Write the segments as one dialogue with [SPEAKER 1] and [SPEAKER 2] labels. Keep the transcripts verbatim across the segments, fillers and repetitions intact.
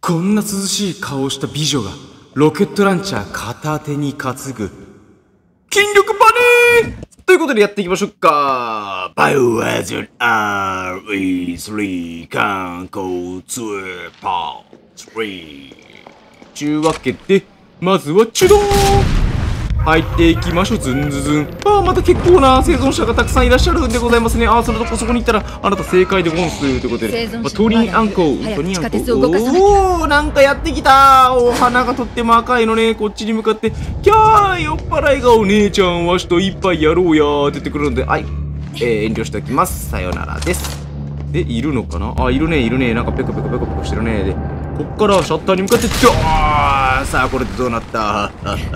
[SPEAKER 1] こんな涼しい顔をした美女がロケットランチャー片手に担ぐ筋力バネーということでやっていきましょうか。バイオハザード アールイースリー 観光ツアーパートスリーちゅうわけでまずはチュドーン入っていきましょう。ズンズズン。ああ、また結構な生存者がたくさんいらっしゃるんでございますね。ああ、そのとこそこに行ったらあなた正解でゴンスということで、まあ、トリンアンコウトリンアンコウおお、なんかやってきた。お花がとっても赤いのね。こっちに向かってキャー酔っ払いがお姉ちゃんわしと一杯やろうやーって言ってくるので、はい、えー、遠慮しておきます。さよならです。で、いるのかなあ、いるね、いるね。なんかペコペコペコペコしてるね。で、こっからシャッターに向かってドーン。さあ、これでどうなった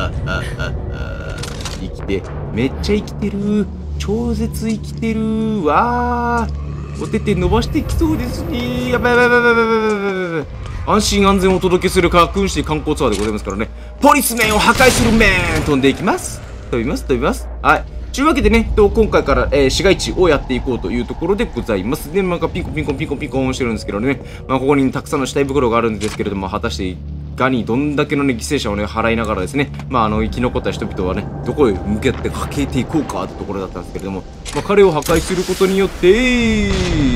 [SPEAKER 1] 生きて、めっちゃ生きてる。超絶生きてる。わー。お手手伸ばしてきそうですね。やばいやばいやばいやばいやばいやばい。安心安全をお届けする科学運指観光ツアーでございますからね。ポリスメンを破壊するメン飛んでいきます。飛びます、飛びます。はい。というわけでね、と今回から、えー、市街地をやっていこうというところでございます。で、なんかピンコンピンコンピンコンピンコンしてるんですけどね、まあ、ここにたくさんの死体袋があるんですけれども、果たしていかにどんだけの、ね、犠牲者をね、払いながらですね、まあ、あの、生き残った人々はね、どこへ向けてかけていこうかってところだったんですけれども、まあ、彼を破壊することによって、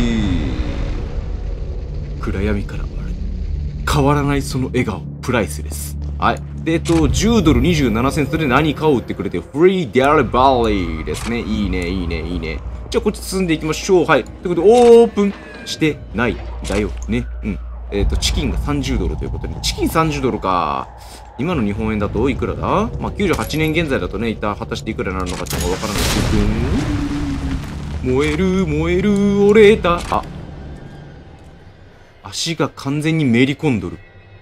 [SPEAKER 1] 暗闇から変わらないその笑顔、プライスです。はい。で、えっと、じゅうドルにじゅうななセントで何かを売ってくれて、フリーデリバリーですね。いいね、いいね、いいね。じゃあ、こっち進んでいきましょう。はい。ということで、オープンしてないだよね。うん。えっと、チキンがさんじゅうドルということで、チキンさんじゅうドルか。今の日本円だといくらだまあ、きゅうじゅうはちねん現在だとね、一旦果たしていくらになるのかちょっとわからないけど、燃える、燃える、折れた。あ、足が完全にめり込んどる。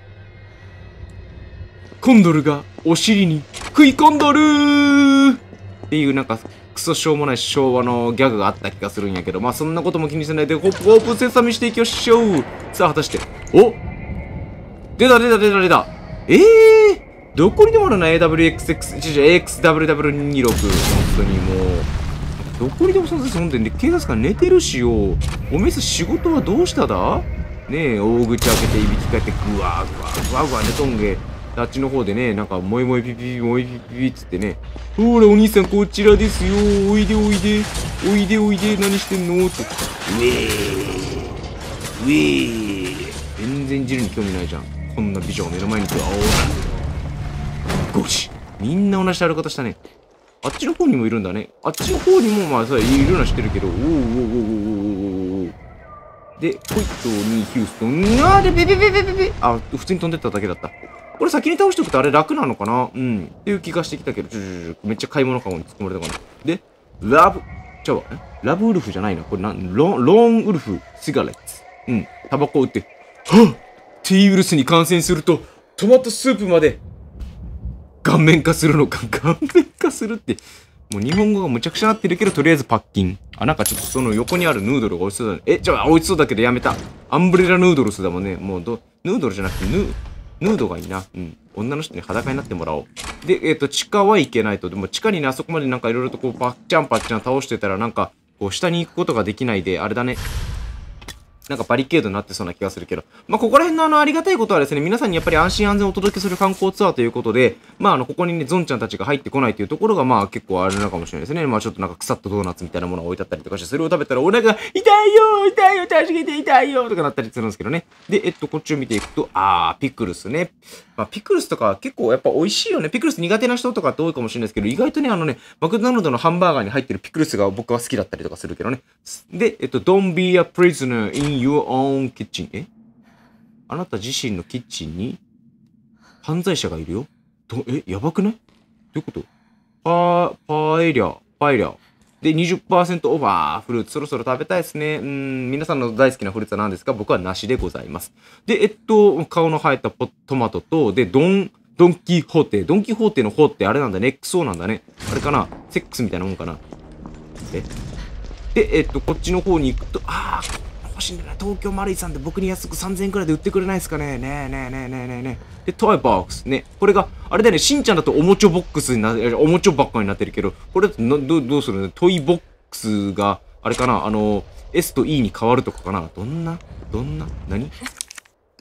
[SPEAKER 1] コンドルがお尻に食い込んどるーっていうなんかクソしょうもない昭和のギャグがあった気がするんやけど、まあそんなことも気にせないでホップホップセサミしていきましょう。さあ果たして、お出た出た出た出た。えー、どこにでもあるな エーダブリューエックスエックス、違う違う エックスダブリューダブリューにじゅうろく 本当にもうどこにでも存在するんで、ね、警察官寝てるしよ。おめえ仕事はどうしただねえ、大口開けていびきかえてグワーグワーグワーグワー寝とんげ。あっちの方でね、なんか、もいもいピピピ、もいピピピっつってね、ほら、お兄さん、こちらですよ。おいでおいで。おいでおいで。何してんのって。ウェー。ウェー。全然ジルに興味ないじゃん。こんな美女が目の前にいて、あおら。ゴシ。みんな同じ歩き方したね。あっちの方にもいるんだね。あっちの方にも、まあ、さ、いるのは知ってるけど、おーおーおーおーおーおー。で、ホイットにヒューストン。あーで、ベベベベベベ。あ、普通に飛んでっただけだった。これ先に倒しておくとあれ楽なのかなうん。っていう気がしてきたけど、ちょちょちょ、めっちゃ買い物かごに突っ込まれたかな。で、ラブ、ちゃうわ、えラブウルフじゃないな。これなん、ロン、ローンウルフ、シガレッツ。うん。タバコを売って、はっ T ウイルスに感染すると、トマトスープまで、顔面化するのか。顔面化するって、もう日本語がむちゃくちゃなってるけど、とりあえずパッキン。あ、なんかちょっとその横にあるヌードルが美味しそうだね。え、じゃあ美味しそうだけどやめた。アンブレラヌードルスだもんね。もうど、ヌードルじゃなくてヌー、ヌードがいいな。うん。女の人に裸になってもらおう。で、えっと、地下は行けないと。でも地下にね、あそこまでなんかいろいろとこう、パッチャンパッチャン倒してたらなんか、こう、下に行くことができないで、あれだね。なんかバリケードになってそうな気がするけど。まあ、ここら辺のあの、ありがたいことはですね、皆さんにやっぱり安心安全をお届けする観光ツアーということで、まあ、あの、ここにね、ゾンちゃんたちが入ってこないというところが、まあ、結構あれなのかもしれないですね。まあ、ちょっとなんか腐ったドーナツみたいなものが置いてあったりとかして、それを食べたらお腹が痛いよ痛いよ助けて痛いよとかなったりするんですけどね。で、えっと、こっちを見ていくと、あー、ピクルスね。まあ、ピクルスとか結構やっぱ美味しいよね。ピクルス苦手な人とかって多いかもしれないですけど、意外とね、あのね、マクドナルドのハンバーガーに入ってるピクルスが僕は好きだったりとかするけどね。で、えっと、Don't be a prisoner in your own kitchen。えあなた自身のキッチンに犯罪者がいるよ。どえやばくないどういうことパー、パエリア、パエリア。で、にじゅっパーセント オファー。フルーツそろそろ食べたいですね。うーん、皆さんの大好きなフルーツは何ですか？僕は梨でございます。で、えっと、顔の生えたポトマトと、で、ドン、ドンキホーテ。ドンキホーテのホーってあれなんだね。エックスオー なんだね。あれかなセックスみたいなもんかなえで、えっと、こっちの方に行くと、あー、欲しいんだな。東京マルイさんで僕に安くさんぜんえんくらいで売ってくれないですかね。ねえねえねえねえねえねえ。で、トイボックスね。これが、あれだよね、しんちゃんだとおもちょボックスにな、おもちょばっかになってるけど、これだとど、どうするのトイボックスが、あれかなあの、S と E に変わるとかかなどんなどんな何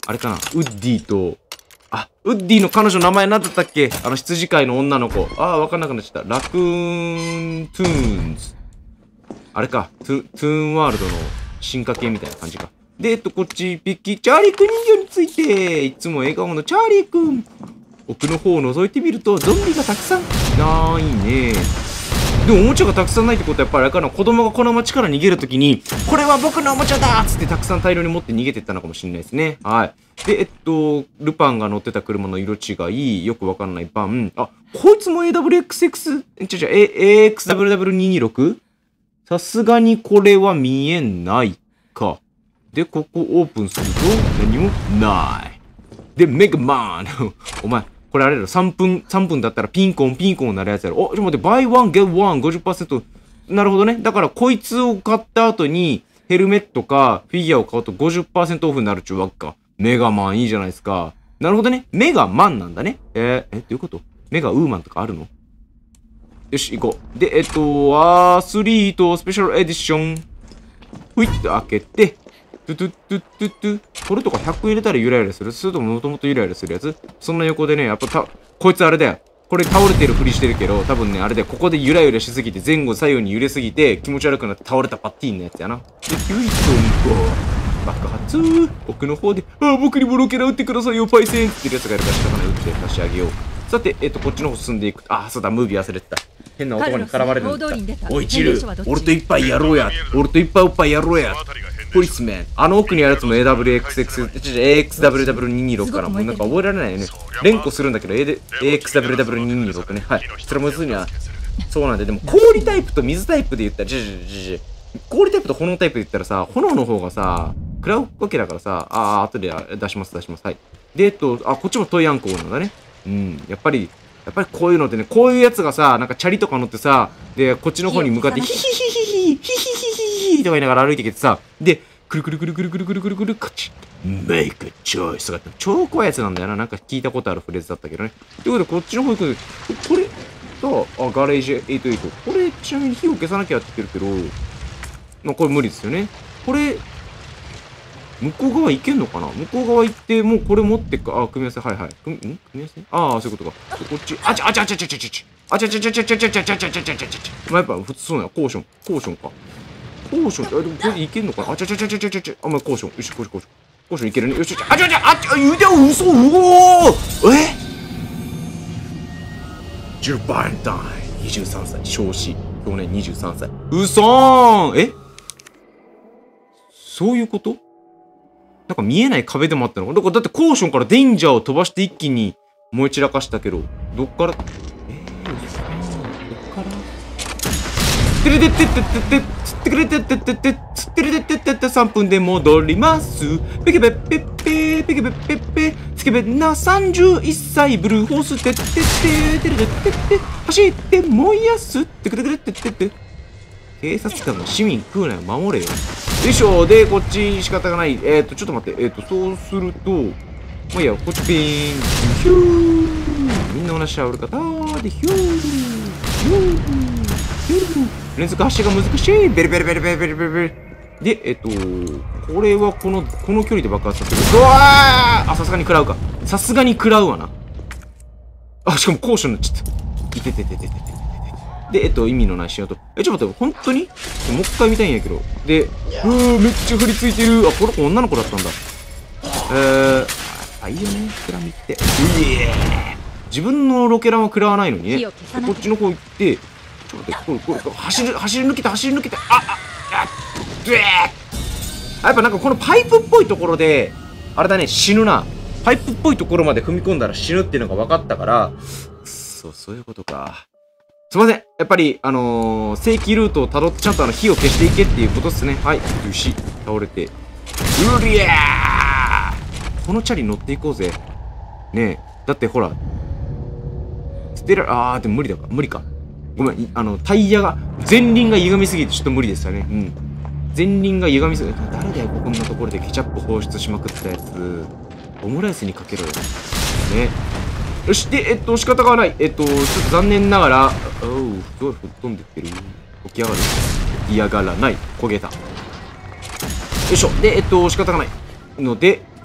[SPEAKER 1] あれかな、ウッディと、あ、ウッディの彼女の名前何だったっけ、あの羊飼いの女の子。ああ、わかんなくなっちゃった。ラクーントゥーンズ。あれか、トゥ、トゥーンワールドの進化系みたいな感じか。で、えっと、こっち、ピッキー、チャーリーくん人形について、いつも笑顔のチャーリーくん。奥の方を覗いてみると、ゾンビがたくさん。ないね。でも、おもちゃがたくさんないってことは、やっぱりあれかな、子供がこの街から逃げるときに、これは僕のおもちゃだっつってたくさん大量に持って逃げてったのかもしれないですね。はい。で、えっと、ルパンが乗ってた車の色違い、よくわかんないバン。あ、こいつも エーダブリューエックスエックス、ちょちょ、エーエックスダブリューダブリューにひゃくにじゅうろく？ さすがにこれは見えないか。で、ここオープンすると、何もない。で、メガマンお前、これあれだろ、さんぷん、さんぷんだったらピンコン、ピンコンになるやつやろ。お、ちょっと待って、バイワン、ゲッワン、ごじゅっパーセント。なるほどね。だから、こいつを買った後に、ヘルメットかフィギュアを買うと ごじゅっパーセント オフになるっちゅうわけか。メガマンいいじゃないですか。なるほどね。メガマンなんだね。えー、え、どういうこと？メガウーマンとかあるの？よし、行こう。で、えっと、アスリートスペシャルエディション。ふいっと開けて、トゥトゥトゥトゥトゥ。これとかひゃく入れたらゆらゆらする？それとももともとゆらゆらするやつ？そんな横でね、やっぱた、こいつあれだよ。これ倒れてるふりしてるけど、多分ね、あれでここでゆらゆらしすぎて、前後左右に揺れすぎて、気持ち悪くなって倒れたパッティーンのやつやな。で、キュイトンゴー。爆発。奥の方で、ああ、僕にもロケラ打ってくださいよ、パイセンって言ってるやつがいるから仕方ない。打って差し上げよう。さて、えっと、こっちの方進んでいく。ああ、そうだ、ムービー忘れてた。変な男に絡まれるんだった。おい、チル、俺と一杯やろうや。俺と一杯おっぱいやろうや。ポリスメン。あの奥にあるやつも エーダブリューエックスエックス、エーエックスダブリューダブリューにひゃくにじゅうろく からもうなんか覚えられないよね。連呼するんだけど、エーエックスダブリューダブリューにひゃくにじゅうろく ね。はい。それもすには、そうなんで、でも氷タイプと水タイプで言ったら、じゃじゃじゃじゃ氷タイプと炎タイプで言ったらさ、炎の方がさ、食らうわけだからさ、ああ、後で出します、出します。はい。で、えっと、あ、こっちもトイアンコウなんだね。うん、やっぱり、やっぱりこういうのってね、こういうやつがさ、なんかチャリとか乗ってさ、で、こっちの方に向かって、ヒヒヒヒヒヒヒヒヒヒとか言いながら歩いてきてさ、で、くるくるくるくるくるくるくるくるカチッ、メイクチョイスとかって超怖いやつなんだよな。なんか聞いたことあるフレーズだったけどね。ということで、こっちの方行くこれ、さあ、あ、ガレージはちじゅうはち。これ、ちなみに火を消さなきゃって言ってるけど、まあ、これ無理ですよね。これ、向こう側行けんのかな？向こう側行って、もうこれ持ってくか。あ、組み合わせ、はいはい。組み、ん組み合わせああ、そういうことか。こっち、あちゃあちゃあちゃあちゃあちゃあちゃあちゃあちゃあちゃあちゃあちゃあちゃあちゃあちゃあちゃあちゃあちゃあちゃあちゃあ。まあ、やっぱ普通そうなの。コーション。コーションか。コーションって、あ、でもこれいけんのかな？あちゃあちゃあちゃあちゃあちゃあ。あ、まあ、コーション。よし、コーション、コーション。コーションいけるね。よし、よし。あちゃあちゃあ、あちゃあ、言うてよ、嘘、うおーえジュバンタイン。にじゅうさんさい。少子。去年にじゅうさんさい。うそーんえそういうこと？なんか見えない壁でもあったのか。だからだってコーションからデンジャーを飛ばして一気に燃え散らかしたけど、どっから、えー、どっからてれてってってってって、つってくれてってってって、つってれてってってってさんぷんで戻ります。ペケペッペッペー、ペケペッペッペー、スケベなさんじゅういっさいブルーホースてってって、てれてってって、走って燃やすってくれてってってって、警察官が市民食うなよ、守れよ。よいしょ。で、こっち仕方がない。えっと、ちょっと待って。えっと、そうすると、まあいいや、こっちピーン。ヒューみんな同じシャウル方で、ヒューヒューヒュー連続発射が難しい。ベルベルベルベルベルベルベル。で、えっと、これはこの、この距離で爆発させる。うわーあ、さすがに食らうか。さすがに食らうわな。あ、しかも高所になっちゃった。いてててててて。で、えっと、意味のないシーンと。え、ちょっと待って、本当にもう一回見たいんやけど。で、うー、めっちゃ振り付いてる。あ、これ女の子だったんだ。えー、あ、いいよね、クラミって。うえー自分のロケランは食らわないのにね。こっちの方行って、ちょっと待って、これ、これ、これ、走る、走り抜けて、走り抜けて、あ、あ、あ、うえーやっぱなんかこのパイプっぽいところで、あれだね、死ぬな。パイプっぽいところまで踏み込んだら死ぬっていうのが分かったから、そう、そういうことか。すいません。やっぱり、あのー、正規ルートを辿ってちゃんとあの火を消していけっていうことっすね。はい。牛、倒れて。うりゃーこのチャリ乗っていこうぜ。ねえ。だってほら、捨てら、あー、でも無理だか。無理か。ごめん。あの、タイヤが、前輪が歪みすぎてちょっと無理でしたね。うん。前輪が歪みすぎて、誰だよ、こんなところでケチャップ放出しまくったやつ。オムライスにかけろよ。ね。よし、で、えっと、仕方がない。えっと、ちょっと残念ながら、おう、すごい吹っ飛んでってる。起き上がる。嫌がらない。焦げた。よいしょ。で、えっと、仕方がない。ので、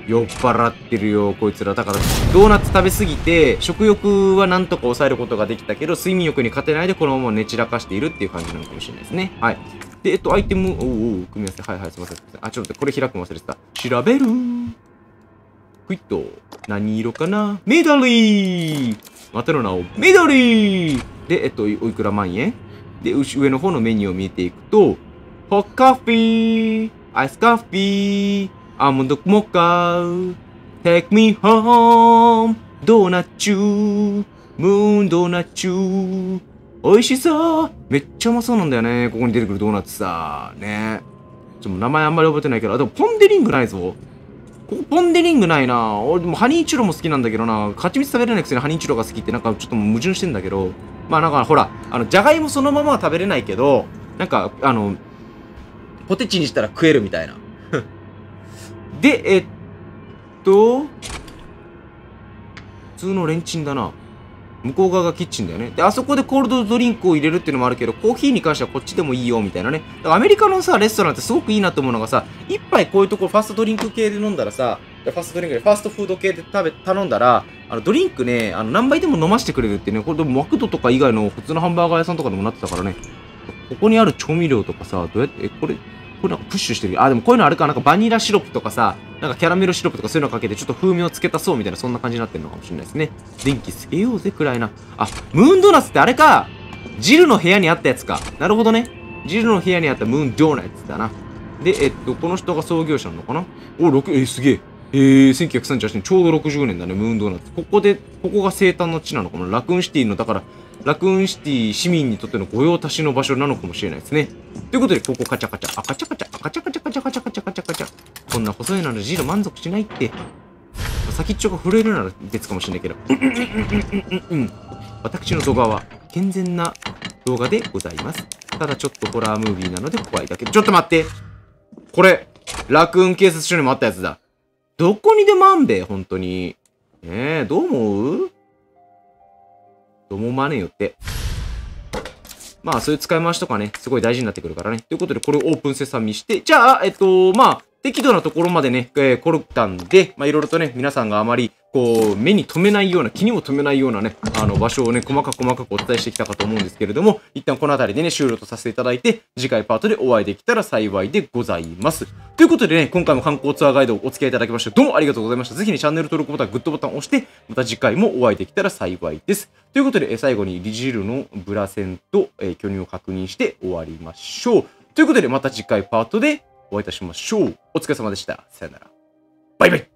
[SPEAKER 1] 酔っ払ってるよ、こいつら。だから、ドーナツ食べ過ぎて、食欲はなんとか抑えることができたけど、睡眠欲に勝てないでこのまま寝散らかしているっていう感じなのかもしれないですね。はい。で、えっと、アイテム、おうおう、組み合わせ。はいはい、すいません。あ、ちょっと待って、これ開くの忘れてた。調べるー。クイッと。何色かな？緑！またの名を、緑！で、えっと、おいくら万円で、上の方のメニューを見ていくと、ホッカフィー、アイスカフィー、アーモンドモカー、Take me home、ドーナツ、ムーンドーナツ、美味しそうめっちゃうまそうなんだよね。ここに出てくるドーナツさ。ね。ちょっと名前あんまり覚えてないけど、あ、でもポンデリングないぞ。ここポンデリングないな。俺でもハニーチュロも好きなんだけどな。蜂蜜食べれないくせにハニーチュロが好きってなんかちょっともう矛盾してんだけど。まあなんかほら、あの、じゃがいもそのままは食べれないけど、なんか、あの、ポテチにしたら食えるみたいな。で、えっと、普通のレンチンだな。向こう側がキッチンだよね。で、あそこでコールドドリンクを入れるっていうのもあるけど、コーヒーに関してはこっちでもいいよ、みたいなね。だからアメリカのさ、レストランってすごくいいなと思うのがさ、一杯こういうところファストドリンク系で飲んだらさ、ファストドリンクで、ファストフード系で食べ、頼んだら、あの、ドリンクね、あの、何杯でも飲ませてくれるってね、これでもマクドとか以外の普通のハンバーガー屋さんとかでもなってたからね。ここにある調味料とかさ、どうやって、え、これ、これなんかプッシュしてる。あ、でもこういうのあるか、なんかバニラシロップとかさ、なんかキャラメルシロップとかそういうのかけてちょっと風味をつけたそうみたいな、そんな感じになってるのかもしれないですね。電気つけようぜくらいな。あ、ムーンドーナツってあれか。ジルの部屋にあったやつか。なるほどね。ジルの部屋にあったムーンドーナツだな。で、えっと、この人が創業者なのかなお、ろく、えー、すげえ。えー、せんきゅうひゃくさんじゅうはちねん、ちょうどろくじゅうねんだね、ムーンドーナツ。ここで、ここが生誕の地なのかな。ラクーンシティの、だから、ラクーンシティ市民にとっての御用達の場所なのかもしれないですね。ということで、ここカチャカチャ、あ、カチャカチャ、あ、カチャカチャカチャカチャカチャカチャカチャ。こんな細いならジル満足しないって。先っちょが震えるなら別かもしれないけど。うんうんうんうんうんうん。私の動画は健全な動画でございます。ただちょっとホラームービーなので怖いだけ。ちょっと待って。これ、ラクーン警察署にもあったやつだ。どこにでもあんべ、本当に。ねえ、どう思う？どうも思わねえよって。まあ、そういう使い回しとかね、すごい大事になってくるからね。ということで、これをオープンセサミして、じゃあ、えっと、まあ、適度なところまでね、えー、凝ったんで、まあ、いろいろとね、皆さんがあまり、こう、目に留めないような、気にも留めないようなね、あの、場所をね、細かく細かくお伝えしてきたかと思うんですけれども、一旦この辺りでね、終了とさせていただいて、次回パートでお会いできたら幸いでございます。ということでね、今回も観光ツアーガイドをお付き合いいただきまして、どうもありがとうございました。ぜひね、チャンネル登録ボタン、グッドボタンを押して、また次回もお会いできたら幸いです。ということで、最後にリジルのブラセンと、えー、巨乳を確認して終わりましょう。ということで、また次回パートでお会いいたしましょう。お疲れ様でした。さよなら。バイバイ。